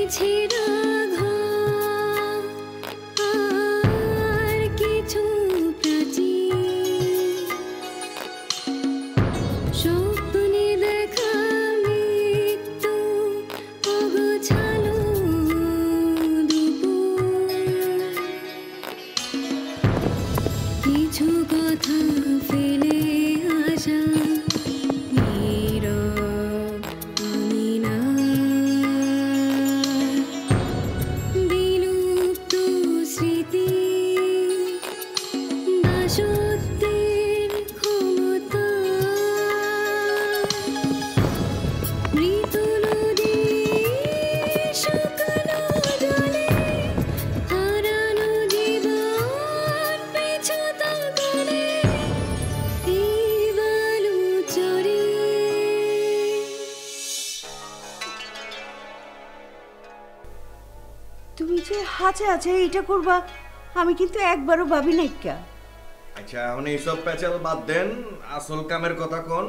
আছে আছে এটা করবা আমি কিন্তু একবারও ভাবি নাই কা। আচ্ছা এখন এইসব প্যাচাল বাদ দেন, আসল কামের কথা কোন?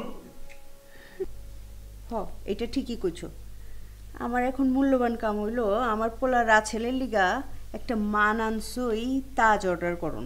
এটা ঠিকই কইছো। আমার এখন মূল্যবান কাম হইলো আমার পোলা রাছেলের লিগা একটা মানানসই তাজ অর্ডার করুন।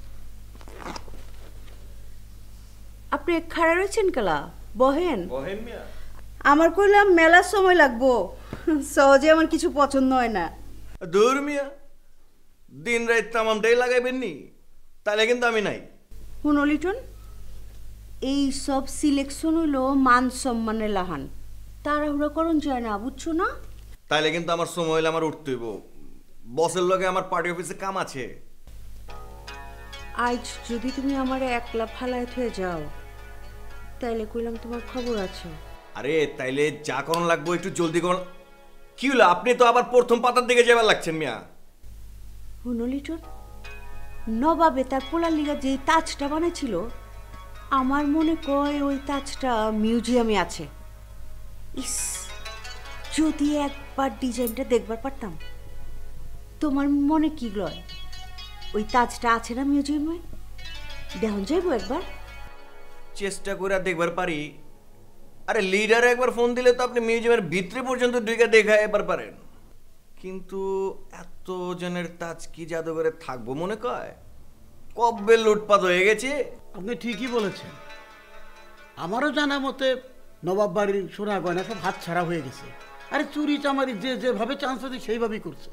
আপনি খাড়া রয়েছেন কালা বহেন বহেন মিয়া। আমার কইলাম মেলা সময় লাগবো, সহজে আমার কিছু পছন্দ হয় না। দূর মিয়া, দিন রাত তামামটাই লাগাইবেন নি, তাহলে কিন্তু আমি নাই। শুনো লিটন, এই সব সিলেকশন হইলো মান সম্মানের লাহান, তাড়াহুড়া করন যায় না, বুঝছো না? তাইলে কিন্তু আমার সময় হইলে আমার উঠতে হইব, বসের লগে আমার পার্টি অফিসে কাম আছে। আজ যদি তুমি আমার একলা ফালায় হয়ে যাও তাইলে কইলাম তোমার খবর আছে। আরে তাইলে যা করন লাগবো একটু জলদি করুন। কি হলো, আপনি তো আবার প্রথম পাতার দিকে যাবার লাগছেন মিয়া। শুনো লিটন, নবাবে তার পোলার লিগা যে তাজটা বানাইছিল আমার মনে কয় ওই তাজটা মিউজিয়ামে আছে। ইস, যদি একবার ডিজাইনটা দেখবার পারতাম। তোমার মনে কি লয় ওই তাজটা আছে না মিউজিয়ামে? দেখুন যাইবো একবার, চেষ্টা করে দেখবার পারি। আরে লিডার একবার ফোন দিলে তো আপনি মিউজিয়ামের ভিতরে পর্যন্ত ঢুকে দেখা এবার পারেন, কিন্তু এত জনের তাজ কি জাদুঘরে থাকবো মনে কয়? কবে লুটপাট হয়ে গেছে। আপনি ঠিকই বলেছেন, আমারও জানা মতে নবাব বাড়ির সোনা গয়না সব হাত ছাড়া হয়ে গেছে। আরে চুরি চামারি যে যেভাবে চান্স হচ্ছে সেইভাবেই করছে।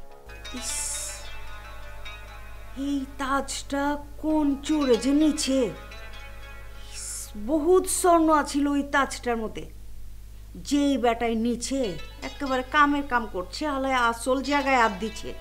এই তাজটা কোন চোরে যে নিচ্ছে? বহুত স্বর্ণ আছিল ওই তাজটার মধ্যে, যেই বেটাই নিচে একেবারে কামের কাম করছে, আলায় আসল জায়গায় হাত দিচ্ছে।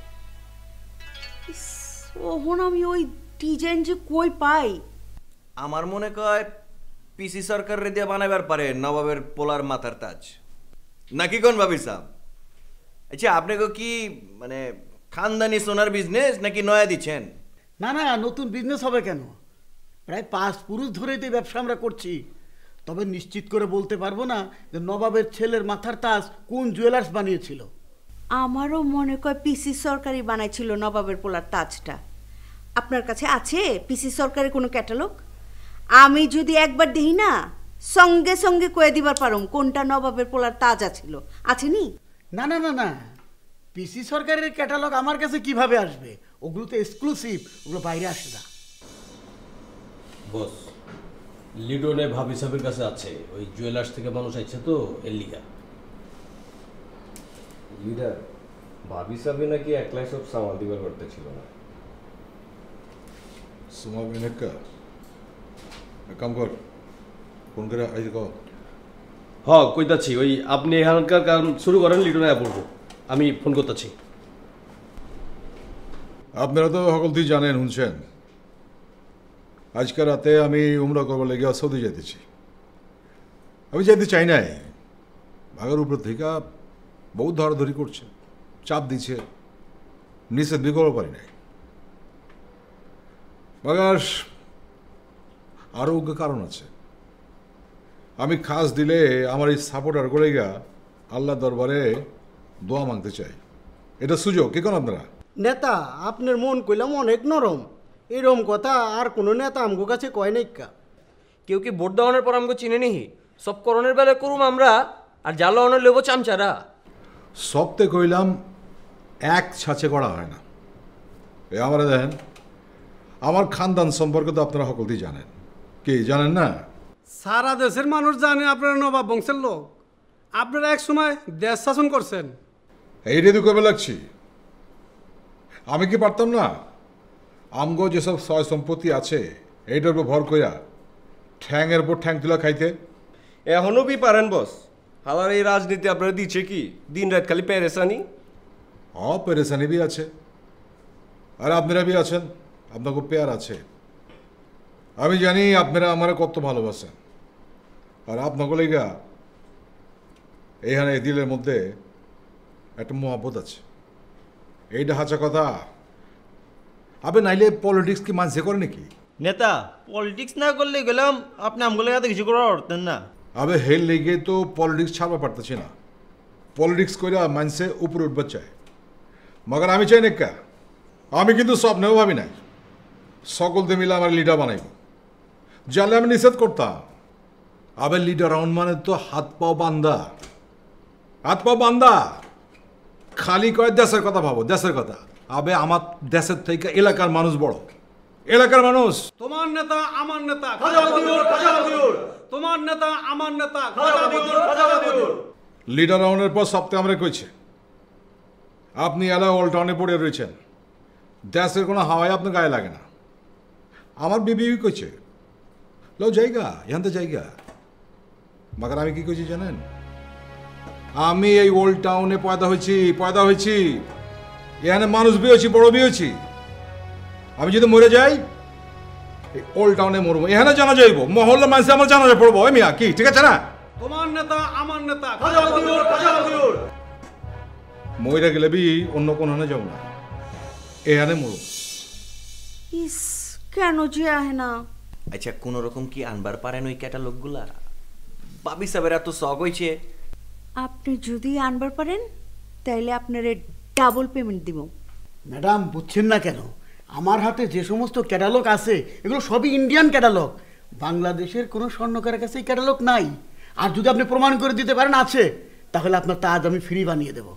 ওহন আমি ওই ডিজাইন যে কই পাই? আমার মনে কয় পিসি সরকারের দিয়ে বানাইবার পারে নবাবের পোলার মাথার তাজ, নাকি কোন ভাবি সাহেব? আচ্ছা আপনি কি মানে খানদানি সোনার বিজনেস নাকি নয়া দিচ্ছেন? না না, নতুন বিজনেস হবে কেন? প্রায় 5 পুরুষ ধরে এই ব্যবসা আমরা করছি। তবে নিশ্চিত করে বলতে পারবো না যে নবাবের ছেলের মাথার তাজ কোন জুয়েলার্স বানিয়েছিল। আমারও মনে কয় পিসি সরকারই বানাইছিল নবাবের পোলার তাজটা। আপনার কাছে আছে পিসি সরকারের কোনো ক্যাটালগ? আমি যদি একবার দেখি না সঙ্গে সঙ্গে কয়ে দিবার পারুম কোনটা নবাবের পোলার তাজ আছিল। আছে নি? না না না না, পিসি সরকারের ক্যাটালগ আমার কাছে কিভাবে আসবে? ওগুলো তো এক্সক্লুসিভ, ওগুলো বাইরে আসে না। বস, লিডনে ভাবি সাহেবের কাছে আছে, ওই জুয়েলার্স থেকে মানুষ আইছে তো এর লিগা। লিডার ভাবি সাহেব নাকি একলাই সব সামাল দিবার করতে ছিল না। সুমা বিনেকা কাম কর, ফোন করে আইতে কও। হ্যাঁ কইতাছি, ওই আপনি এখানকার কাম শুরু করেন, লিডনে পড়বো, আমি ফোন করতেছি। আপনারা তো সকল তুই জানেন শুনছেন, আজকে রাতে আমি উমরা করবার লেগে সৌদি যেতেছি। আমি যেতে চাই নাই, আগের উপর থেকে বহুত ধরাধরি করছে, চাপ দিচ্ছে, নিষেধ বি করতে পারি নাই। মগার আরও কারণ আছে। আমি খাস দিলে আমার এই সাপোর্টার করে গিয়া আল্লাহ দরবারে দোয়া মাংতে চাই। এটা সুযোগ, কি কোন আপনারা? নেতা আপনার মন কইলাম অনেক নরম, এরম কথা আর কোনো নেতা আমগো কাছে কয় নাই কা। কেউ কি ভোট দেওয়ানোর পর আমগো চিনে নিহি? সব করণের বেলা করুম আমরা, আর জ্বালানোর লেবো চামচারা। সবতে কইলাম এক ছাঁচে করা হয় না। এ আমরা দেখেন, আমার খানদান সম্পর্কে তো আপনারা সকলই জানেন। কি জানেন না? সারা দেশের মানুষ জানে আপনারা নবাব বংশের লোক। আপনারা এক সময় দেশ শাসন করছেন। এইটাই তো কবে লাগছি। আমি কি পারতাম না আমগো যেসব সয় সম্পত্তি আছে এইটার উপর ভর কইরা ঠ্যাংয়ের উপর ঠ্যাং তুলা খাইতে? এখনো বি পারেন বস। হালার এই রাজনীতি আপনারা দিচ্ছে কি দিন রাত খালি পেরেসানি। পেরেসানি বি আছে, আর আপনারা বি আছেন, আপনাকে পেয়ার আছে। আমি জানি আপনারা আমার কত ভালোবাসেন, আর আপনাকে লেগা এইখানে এই দিলের মধ্যে একটা মহব্বত আছে। এইটা হাঁচা কথা। আবে নাইলে পলিটিক্স কি মানুষে করে নাকি? নেতা পলিটিক্স না করলে গেলাম আপনি আমগুলো এত কিছু করা পারতেন না। আবে হেল লেগে তো পলিটিক্স ছাড়বা পারতেছি না। পলিটিক্স করে মানুষে উপরে উঠবার চায়, মগর আমি চাই না। আমি কিন্তু স্বপ্নেও ভাবি নাই সকলতে মিলে আমার লিডার বানাইব। জানলে আমি নিষেধ করতাম। আবে লিডার রাউন্ড মানে তো হাত পাও বান্দা, হাত পাও বান্দা। খালি কয় দেশের কথা ভাবো, দেশের কথা। আবে আমার দেশের থেকে এলাকার মানুষ বড়, এলাকার মানুষ। তোমার নেতা আমার নেতা, তোমার নেতা আমার নেতা। লিডার রাউন্ডের পর সপ্তাহে আমরা কইছে আপনি এলা ওল্ড টাউনে পড়ে রয়েছেন, দেশের কোনো হাওয়াই আপনার গায়ে লাগে না। আমার বিবি কইছে লো জায়গা এখান তো জায়গা, মাগার আমি কি কইছি জানেন? আমি এই ওল্ড টাউনে পয়দা হয়েছি, এখানে মানুষ বিয়েছি, বড় বিয়েছি। আমি যদি মরে যাই এই ওল্ড টাউনে মরবো, এখানে জানা যাইব, মহল্লা মানুষ আমার জানা যায় পড়বো। মিয়া কি ঠিক আছে না? তোমার নেতা আমার নেতা। মইরা গেলে বি অন্য কোনো যাব না, এখানে মরব। ইস, কেন যে আহে না? আচ্ছা কোন রকম কি আনবার পারেন ওই ক্যাটালগুলা? বাবি সাহেবের এত শখ হয়েছে। আপনি যদি আনবার পারেন তাইলে আপনারে ডাবল পেমেন্ট দিব। ম্যাডাম বুঝছেন না কেন? আমার হাতে যে সমস্ত ক্যাটালগ আছে এগুলো সবই ইন্ডিয়ান ক্যাটালগ। বাংলাদেশের কোনো স্বর্ণকারের কাছে এই ক্যাটালগ নাই। আর যদি আপনি প্রমাণ করে দিতে পারেন আছে, তাহলে আপনার তাজ আমি ফ্রি বানিয়ে দেবো।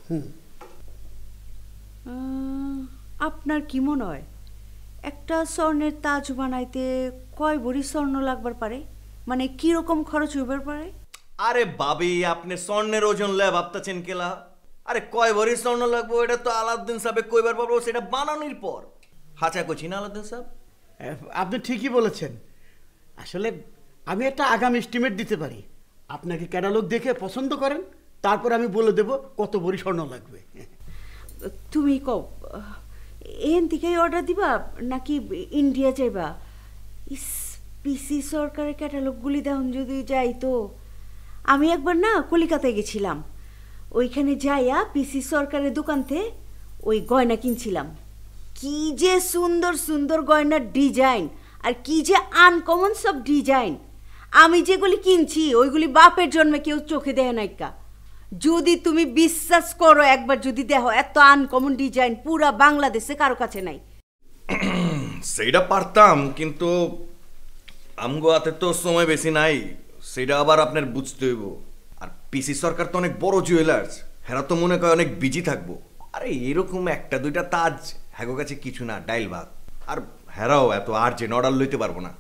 আপনার কি মনে হয় একটা স্বর্ণের তাজ বানাইতে কয় ভরি স্বর্ণ লাগবার পারে? মানে কি রকম খরচ হইবার পারে? আরে বাবি আপনি স্বর্ণের ওজন লে ভাবতেছেন কেলা? আরে কয় ভরি স্বর্ণ লাগবো এটা তো আলাউদ্দিন সাহেব কইবার পারবো সেটা বানানোর পর। হাঁচা করছি না আলাউদ্দিন সাহেব? আপনি ঠিকই বলেছেন। আসলে আমি একটা আগাম এস্টিমেট দিতে পারি। আপনাকে ক্যাটালগ দেখে পছন্দ করেন, তারপর আমি বলে দেব কত ভরি স্বর্ণ লাগবে। তুমি কও এখান থেকেই অর্ডার দিবা নাকি ইন্ডিয়া যাইবা? ইস, পিসি সরকারের ক্যাটালগুলি দেখুন যদি যাই তো। আমি একবার না কলিকাতায় গেছিলাম, ওইখানে যাইয়া পিসি সরকারের দোকান থেকে ওই গয়না কিনছিলাম। কি যে সুন্দর সুন্দর গয়নার ডিজাইন, আর কি যে আনকমন সব ডিজাইন। আমি যেগুলি কিনছি ওইগুলি বাপের জন্মে কেউ চোখে দেয় নাইকা। যদি তুমি বিশ্বাস করো, একবার যদি দেখো এত আনকমন ডিজাইন পুরা বাংলাদেশে কারো কাছে নাই। সেইটা পারতাম, কিন্তু আমগো হাতে তো সময় বেশি নাই, সেটা আবার আপনার বুঝতে হইব। আর পিসি সরকার তো অনেক বড় জুয়েলার্স, হেরা তো মনে করে অনেক বিজি থাকবো। আরে এরকম একটা দুইটা তাজ হ্যাগো কাছে কিছু না, ডাইল ভাত। আর হেরাও এত আর্জেন্ট অর্ডার লইতে পারবো না।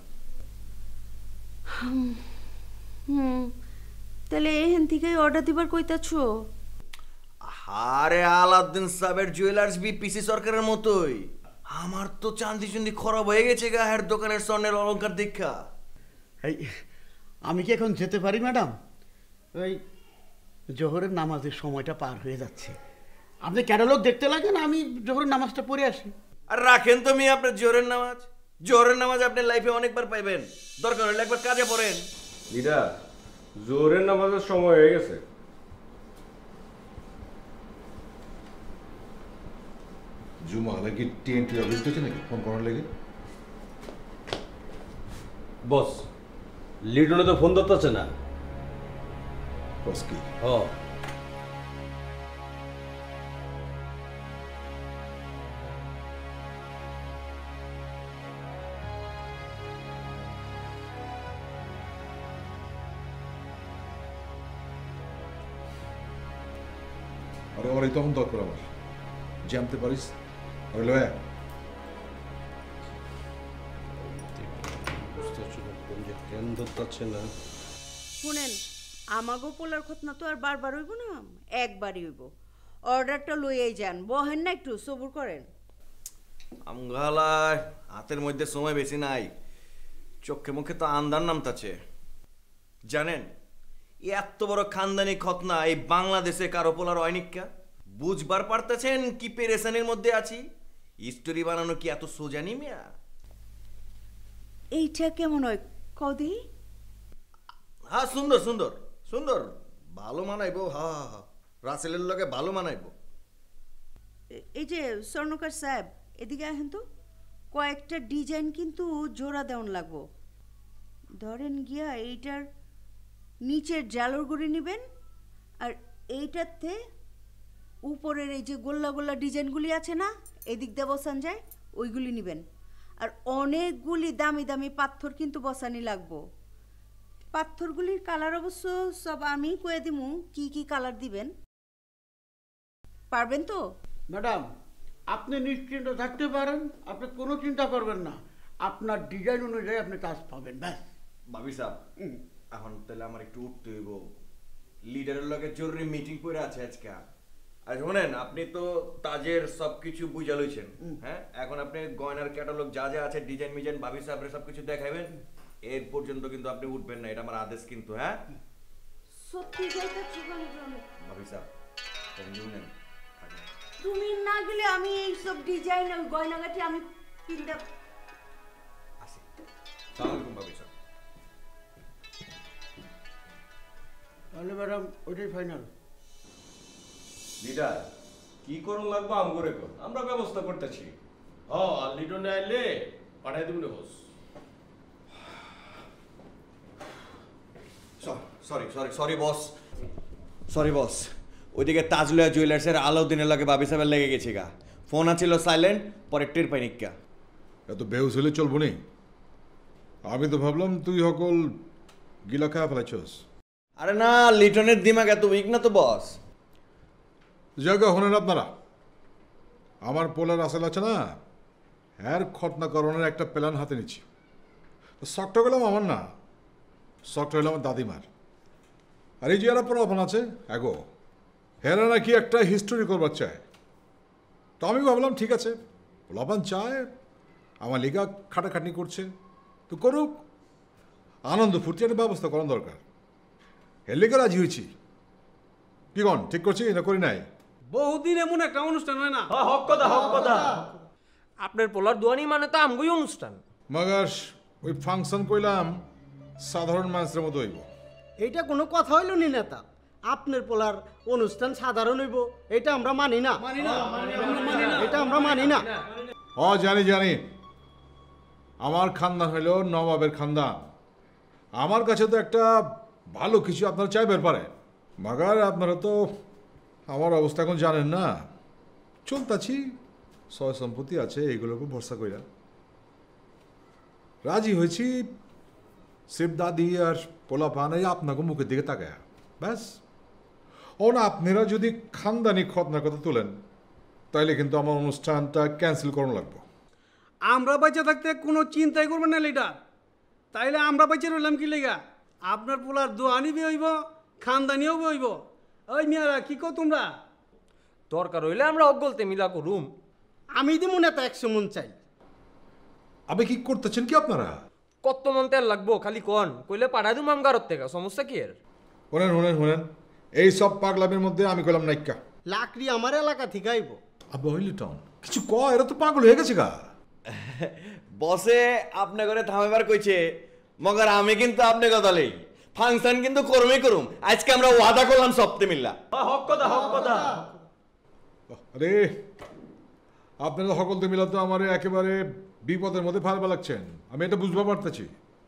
তাহলে এখান থেকেই অর্ডার দিবার কইতাছো? আরে আলাউদ্দিন সাহেবের জুয়েলার্স বি পিসি সরকারের মতোই। আমার তো চান্দি চুন্দি খারাপ হয়ে গেছে গা হের দোকানের স্বর্ণের অলংকার দেখা। এই আমি কি এখন যেতে পারি ম্যাডাম? ওই জোহরের নামাজের সময়টা পার হয়ে যাচ্ছে। আপনি ক্যাটালগ দেখতে লাগেন, আমি জোহরের নামাজটা পড়ে আসি। আর রাখেন তো মি আপনার জোহরের নামাজ। জোহরের নামাজ আপনি লাইফে অনেকবার পাইবেন, দরকার হলে একবার কাজে পড়েন। লিডার জোহরের নামাজের সময় হয়ে গেছে। জুমা নাকি টিএনটি অফিস গেছে নাকি ফোন করার লেগে? বস লিডনে তো ফোন ধরতেছে না। বস কি? ও আরে ওর তখন দরকার আমার জানতে পারিস হইলো বুঝতে পারছি না কোন যে কেন ধরতে না। শুনেন, আমাগো পোলার খতনা তো আর বারবার হইব না, একবারই হইব। অর্ডারটা লইয়াই যান, বহেন না একটু সবুর করেন। আমগালায় হাতের মধ্যে সময় বেশি নাই, চোখে মুখে তো আন্দার নামতাছে। জানেন এত বড় খানদানি খতনা এই বাংলাদেশে কারো পোলার অয়নিকা বুঝবার পারতেছেন কি পেরেশানির মধ্যে আছি? স্টোরি বানানো কি এত সোজা নি মিয়া? এইটা কেমন হয় কদি? হ্যাঁ সুন্দর সুন্দর সুন্দর, ভালো মানাইবো। হা হা হা, রাসেলের লগে ভালো মানাইবো। এই যে স্বর্ণকার সাহেব, এদিকে আসেন তো। কয়েকটা ডিজাইন কিন্তু জোড়া দেওয়ান লাগবো। ধরেন গিয়া এইটার নিচের জালোর গুড়ি নেবেন, আর এইটাতে উপরের এই যে গোল্লা গোল্লা ডিজাইনগুলি আছে না, এদিক দিয়ে বসান যায়, ওইগুলি নেবেন। আর অনেকগুলি দামি দামি পাথর কিন্তু বসানি লাগবো। পাথরগুলির কালার অবশ্য সব আমি কয়ে দিমু কি কি কালার দিবেন। পারবেন তো? ম্যাডাম, আপনি নিশ্চিন্ত থাকতে পারেন, আপনি কোনো চিন্তা করবেন না। আপনার ডিজাইন অনুযায়ী আপনি কাজ পাবেন, ব্যাস। ভাবি সাহেব, এখন তাহলে আমার একটু উঠতে হইব, লিডারের লগে জরুরি মিটিং করে আছে আজকে। আর শোনেন, আপনি তো তাজের সবকিছু বুঝা লইছেন, হ্যাঁ? এখন আপনি গয়নার ক্যাটালগ যা যা আছে, ডিজাইন মিজাইন ভাবি সাহেবের সবকিছু দেখাইবেন। এর পর্যন্ত কিন্তু আপনি উঠবেন না, এটা আমার আদেশ কিন্তু। হ্যাঁ সত্যি যাইতাছি ভাবি সাহেব, শুনেন, তুমি না গেলে আমি এই সব ডিজাইন আর গয়নাগাটি আমি কিনতে আসি। সালাম আলাইকুম ভাবি সাহেব। তাহলে ম্যাডাম ওইটাই ফাইনাল। লিডার কি করুন লাগবো আম করে কর, আমরা ব্যবস্থা করতেছি। আর লিডনে আইলে পাঠাই দিবি না boss. Sorry sorry sorry boss, sorry boss. ওইদিকে তাজলিয়া জুয়েলার্সের আলাউদ্দিনের লাগে বাবি সাহেবের লেগে গেছে গা। ফোন আছিল সাইলেন্ট, পরে টের পাই নিকা। এত বেহুশ হলে চলবো নি? আমি তো ভাবলাম তুই সকল গিলা খাওয়া ফেলাইছস। আরে না, লিটনের দিমাগ এত উইক না তো বস। জায়গা হলেন আপনারা, আমার পোলার আসল আছে না, হ্যার খতনা করণের একটা প্ল্যান হাতে নিচ্ছি। শখটা গেলাম আমার না, শখটা হইলাম আমার দাদিমার। আর এই যে এরা পোলাপান আছে এগো, হেরা নাকি একটা হিস্টোরি করবার চায়। তো আমি ভাবলাম ঠিক আছে, পোলাপান চায়, আমার লিগা খাটাখাটনি করছে, তো করুক, আনন্দ ফুর্তি একটা ব্যবস্থা করার দরকার। এর লিগে রাজি হয়েছি। কি কন, ঠিক করছি না করি নাই? বহুদিন এমন একটা অনুষ্ঠান হয় না। হক কথা হক কথা। আপনার পোলার দোয়ানি মানে তো আমগোই অনুষ্ঠান। মগার ওই ফাংশন কইলাম সাধারণ মানুষের মতো হইব। এইটা কোনো কথা হইল নি নেতা? আপনার পোলার অনুষ্ঠান সাধারণ হইব, এটা আমরা মানি না, এটা আমরা মানি না। জানি জানি, আমার খানদান হইল নবাবের খানদান। আমার কাছে তো একটা ভালো কিছু আপনারা চাইবার পারে। মাগার আপনারা তো আমার অবস্থা এখন জানেন না, চলতাছি, সয় সম্পত্তি আছে, এইগুলোর উপর ভরসা কইরা রাজি হয়েছি। শিব দাদি আর পোলা পান আপনাকে মুখের দিকে তাকায়, ব্যাস। ও না, আপনারা যদি খানদানি খতনার কথা তোলেন তাইলে কিন্তু আমার অনুষ্ঠানটা ক্যান্সেল করানো লাগবে। আমরা বেঁচে থাকতে কোনো চিন্তাই করবেন না লিডার। তাইলে আমরা বেঁচে রইলাম কি লেগা? আপনার পোলার দোয়ানি বি হইব, খানদানিও বি হইব। ওই মিয়ারা কি কো তোমরা? দরকার হইলে আমরা অগলতে মিলা করুম। আমি দিব নেতা 100 মন চাই। আপনি কি করতেছেন কি আপনারা? কত মন তেল লাগবো খালি কন, কইলে পাঠাই দিম আমগারত থেকে, সমস্যা কি এর? শোনেন শোনেন শোনেন, এই সব পাগলামের মধ্যে আমি কইলাম নাইকা। লাকড়ি আমার এলাকা থেকে আইব। আব্বা হইলি টাউন কিছু ক, এরা তো পাগল হয়ে গেছে গা। বসে আপনি করে থামাইবার কইছে, মগর আমি কিন্তু আপনি কথা লই ফাংশন কিন্তু করমই করুম। আজকে আমরা ওয়াদা করলাম সপ্তে মিল্লা। হক কথা হক কথা। আরে আপনারা সকলতে মিলা তো আমার একেবারে বিপদের মধ্যে ফালবা লাগছেন, আমি এটা বুঝতে পারতেছি।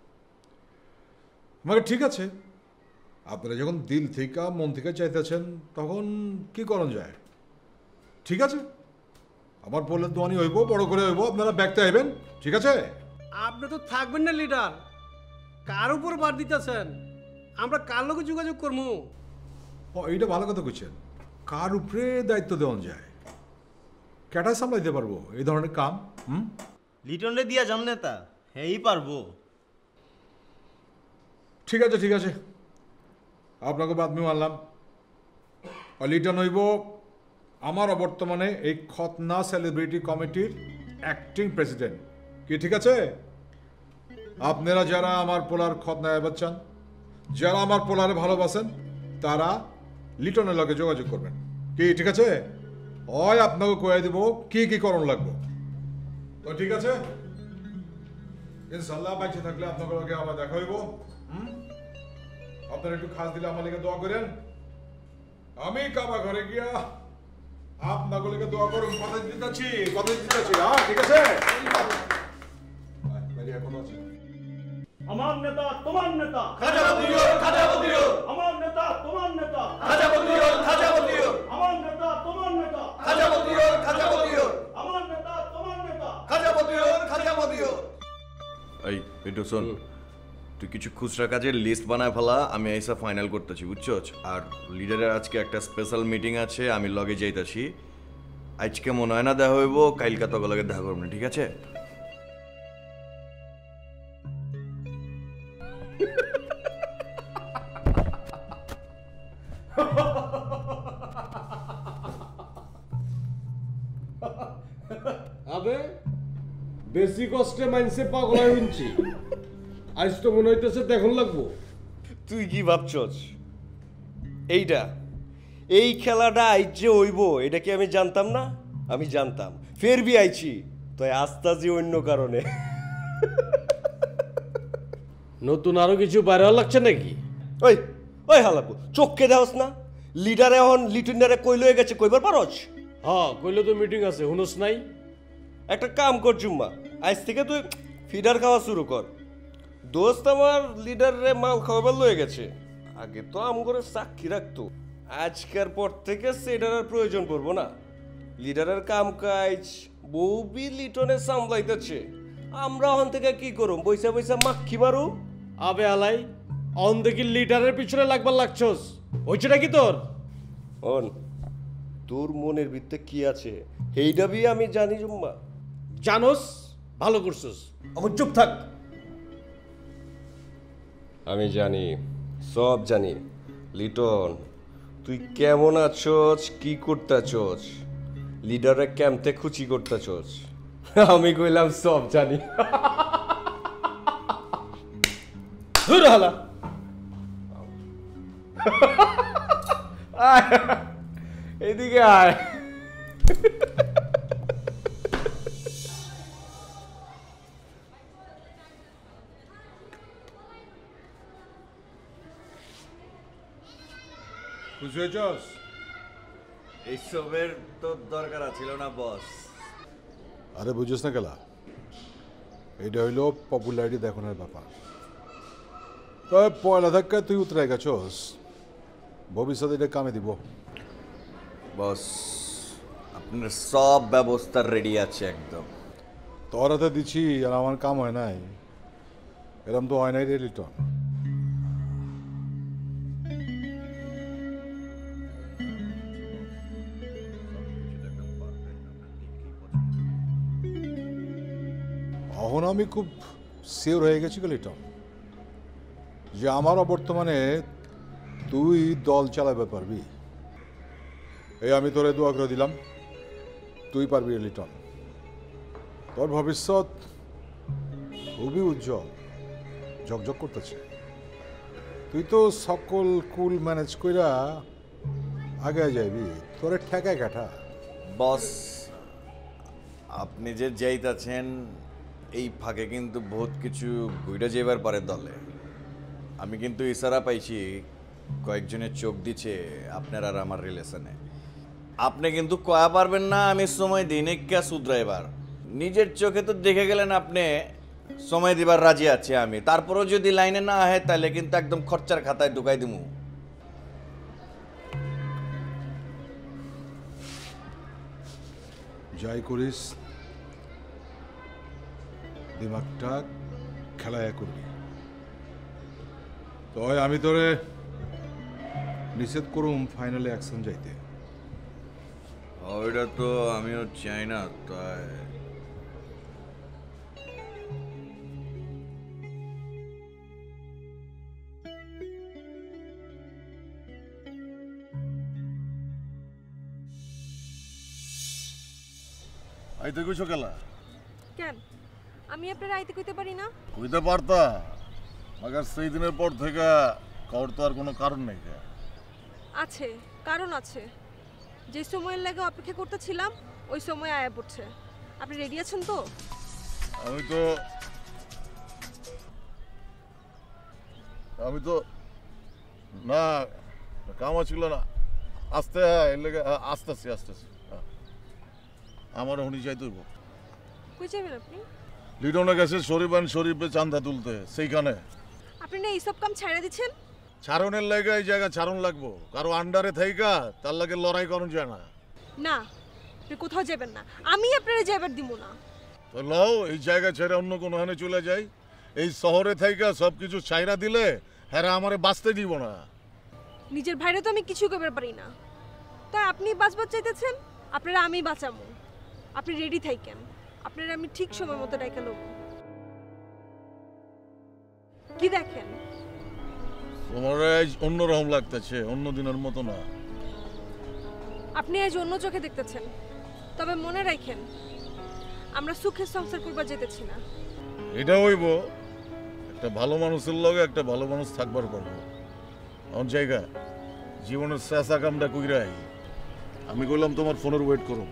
আমাকে ঠিক আছে, আপনারা যখন দিল থেকে মন থেকে চাইতেছেন তখন কি করণ যায়, ঠিক আছে। আমার বললে দোয়ানি হইব, বড় করে হইব, আপনারা ব্যাগতে আইবেন, ঠিক আছে। আপনি তো থাকবেন না লিডার, কার উপর বার দিতেছেন? আমরা কার লোকে যোগাযোগ করবো? ও এইটা ভালো কথা কইছেন, কার উপরে দায়িত্ব দেওয়া যায়। ক্যাটাই সামলাইতে পারবো এই ধরনের কাম? লিটন রে দিয়া যাম নেতা, হেই পারবো। ঠিক আছে, আপনাকে বাদমি মানলাম। লিটন হইব আমার বর্তমানে এই খতনা সেলিব্রিটি কমিটির অ্যাক্টিং প্রেসিডেন্ট। কি ঠিক আছে? আপনারা যারা আমার পোলার খতনায় বাচ্চান, যারা আমার পোলারে ভালোবাসেন, তারা লিটনের লগে যোগাযোগ করবেন। কি ঠিক আছে? ওই আপনাকে কয়ে দিব কি কি করণ লাগবে। তো ঠিক আছে, ইনশাল্লাহ বাইচে থাকলে আপনাকে লগে আবার দেখা হইব। আপনারা একটু খাস দিলে আমার লেগে দোয়া করেন। আমি কাবা ঘরে গিয়া আপনাকে লেগে দোয়া করুন। কথা দিতেছি। হ্যাঁ ঠিক আছে। আমার নেতা তোমার নেতা, আমার নেতা তোমার নেতা, আমার নেতা তোমার নেতা, আমার নেতা তোমার নেতা। এই একটু শোন, তুই কিছু খুচরা কাজের লিস্ট বানায় ফেলা, আমি এইসব ফাইনাল করতেছি, বুঝছস? আর লিডারের আজকে একটা স্পেশাল মিটিং আছে, আমি লগে যাইতাছি। আজকে মনে হয় না দেখা হইব, কালকে তক লগে দেখা করবো না, ঠিক আছে? আবে বেশি কষ্টে মাইনসে পাগল হইছি, আজ তো মনে হইতেছে দেখুন লাগবো। তুই কি ভাবছস? এই খেলাটা আইজ যে হইব এটা কি আমি জানতাম না? আমি জানতাম, ফের বি আইছি, তাই আস্তাজি অন্য কারণে। নতুন আরো কিছু বাইরে লাগছে নাকি? ওই ওই হালাপু, চোখকে দেওস না? লিডার এখন লিটুনারে কই লয়ে গেছে, কইবার পারছ? হ্যাঁ কইলে তো মিটিং আছে, হুনস নাই? একটা কাম কর জুম্মা, আজ থেকে তুই ফিডার খাওয়া শুরু কর। দোস্ত আমার লিডারে মাল খাওয়াবার লয়ে গেছে, আগে তো আমগরে সাক্ষী রাখতো, আজকের পর থেকে সেটার প্রয়োজন পড়বো না। লিডারের কাম কাজ বউবি লিটনে সামলাইতেছে, আমরা ওখান থেকে কি করুম? বৈসা বৈসা মাখি মারু। আবে আলাই, অন দেখি লিডারের পিছনে লাগবার লাগছস, হইছেটা কি তোর? অন তোর মনের ভিতরে কি আছে এইটাবি আমি জানি জুম্মা। জানোস, ভালো করছস, এখন চুপ থাক। আমি জানি, সব জানি। লিটন তুই কেমন আছোস, কি করতেছোস, লিডারে ক্যাম্পতে খুচি করতেছোস, আমি কইলাম সব জানি। ধুর হালা, এদিকে আয়। খুশি হয়েছস? এইসবের তো দরকার ছিল না বস। আরে বুঝিস না গেলা, এটা হইল পপুলারিটি দেখানোর ব্যাপার। তবে পয়লা ধাক্কায় তুই উতরে গেছস, ভবিষ্যতে এটা কামে দিব। বস আপনার সব ব্যবস্থা রেডি আছে একদম। তোর হাতে দিচ্ছি আর আমার কাম হয় নাই, এরম তো হয় নাই রে লিটন। এখন আমি খুব সিওর হয়ে গেছি লিটন যে আমারও বর্তমানে তুই দল চালাবে পারবি। এই আমি তোরে দোয়া করে দিলাম, তুই পারবি লিটন। তোর ভবিষ্যৎ খুবই উজ্জ্বল, ঝকঝক করতেছে। তুই তো সকল কুল ম্যানেজ কইরা আগে যাইবি, তোরে ঠেকায় কাঠা। বস আপনি যে যাইতাছেন এই ফাঁকে কিন্তু বহুত কিছু ঘুরে যাইবার পারে দলে। আমি কিন্তু ইশারা পাইছি, কয়েকজনের চোখ দিচ্ছে আপনার আর আমার রিলেশনে। আপনি কিন্তু কয়া পারবেন না আমি সময় দিই নেকা শুধরাইবার। নিজের চোখে তো দেখে গেলেন আপনি সময় দিবার রাজি আছে আমি, তারপরও যদি লাইনে না আহে তাহলে কিন্তু একদম খরচার খাতায় ঢুকাই দিমু। যাই করিস দিমাগটা খেলায় করবি। তো আমি তোরে নিষেধ করুম ফাইনালে অ্যাকশন যাইতে। ও ওইটা তো আমিও চাই না, তাই আইতে কইছো কেলা? কেন আমি আপনার আইতে কইতে পারি না? কইতে পারতা, মাগার সেই দিনের পর থেকে কর তো আর কোনো কারণ নেই। আছে, কারণ আছে। যে সময়ের লাগে অপেক্ষা করতেছিলাম ওই সময় আয়া পড়ছে। আপনি রেডি আছেন তো? আমি তো না, কামা ছিল না, আসতে আসতেছি আসতেছি। আমার হুনি যাই তুইব। কই যাবেন আপনি? লিডনে গেছে শরীফে চান্দা তুলতে, সেইখানে। আপনি না এইসব কাম ছাইড়া দিচ্ছেন? ছাড়নের লাগে এই জায়গা ছাড়ন লাগবো, কারো আন্ডারে থাইকা তার লাগে লড়াই করুন যায় না। না, আপনি কোথাও যাবেন না, আমি আপনারে যাইবার দিব না। তো লও, এই জায়গা ছেড়ে অন্য কোনো হানে চলে যাই। এই শহরে থাইকা সব কিছু ছাইরা দিলে হ্যাঁ আমারে বাঁচতে দিব না। নিজের ভাইরে তো আমি কিছু করতে পারি না, তাই আপনি বাঁচবার চাইতেছেন, আপনারা আমি বাঁচামু। আপনি রেডি থাকেন, আপনারা আমি ঠিক সময় মতো ডাইকা নেব। কি দেখেন? তোমার আজ অন্যরকম লাগতেছে, অন্য দিনের মতো না। আপনি আজ অন্য চোখে দেখতেছেন, তবে মনে রাখেন আমরা সুখের সংসার করবার যেতেছি না। এটা হইব একটা ভালো মানুষের লগে একটা ভালো মানুষ থাকবার পারবো। আমার জায়গা জীবনের শেষা কামটা কইরাই আমি কইলাম তোমার ফোনের ওয়েট করুন।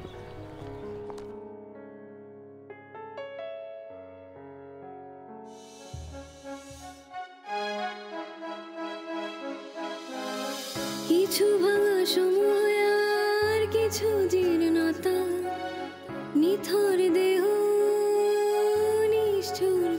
কিছু ভাঙা সময় আর কিছু জীর্ণতা, নিথর দেহ নিষ্ঠুর